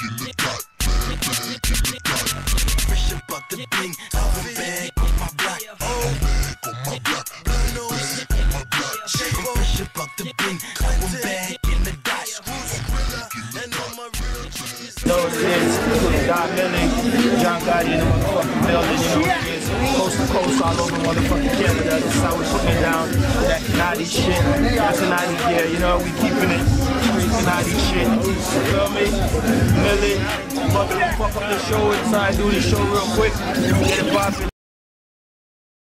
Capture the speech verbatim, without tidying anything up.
in the dot, bang, bang in the dot. Fresh about the bling, I'm back on my block. I'm back on my block, bang, bang on my block. Fresh about the bling, I'm back in the dot. Know what it is, Donmillion, John Gotti in the motherfucking building, you know what it is, coast to coast all over motherfucking Canada. This is how we putting it down, that Kanati shit, that Kanati gear, you know, we keeping it straight Kanati shit, you feel me? Millie, fuck up the show inside, do the show real quick, get it poppin'.